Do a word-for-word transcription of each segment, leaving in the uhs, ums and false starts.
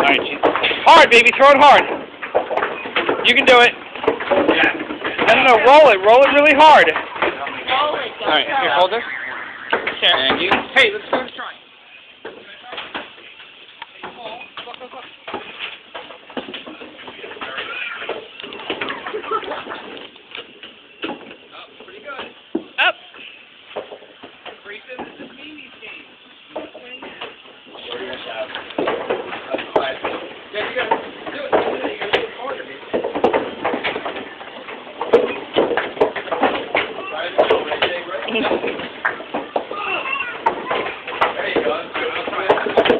Alright, hard, baby. Throw it hard. You can do it. No, no, no. Roll it. Roll it really hard. Roll it. Alright, here, hold this. And you. Hey, let's go. Let's try. Pretty good. Up. Brisa, this is Mimi's game. Yeah, you gotta do it. You gotta do it harder, baby. There you go. I'll try it.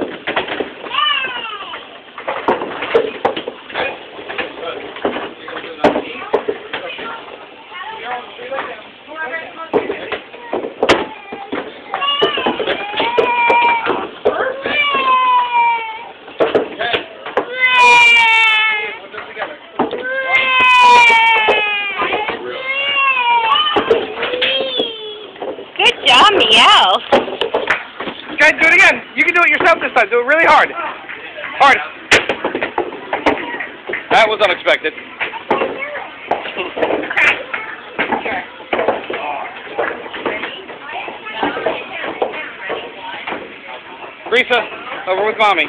Good job, Miel. Guys, do it again. You can do it yourself this time. Do it really hard. Hard. That was unexpected. Brisa, over with Mommy.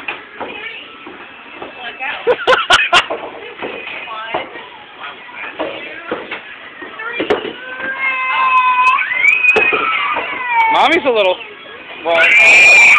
Mommy's a little... Well...